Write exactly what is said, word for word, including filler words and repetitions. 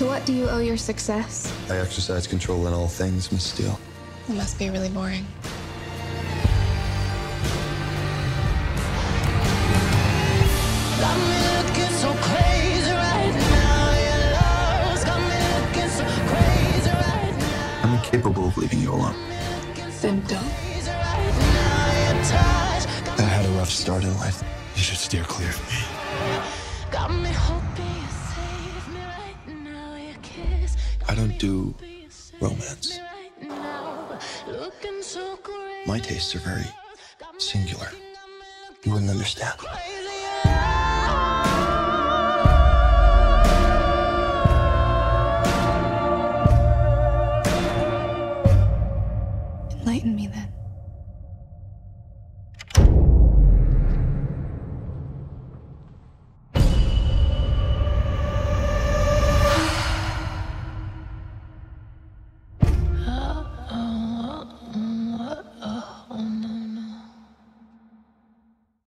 To what do you owe your success? I exercise control in all things, Miss Steele. It must be really boring. Got me looking so crazy right now. Your love's got me looking so crazy right now. I'm incapable of leaving you alone. Then don't. I had a rough start in life. You should steer clear of me. Got me hoping you save me right now. Your kiss. I don't do romance. Right now. Looking so crazy. My tastes are very singular. You wouldn't understand. Crazy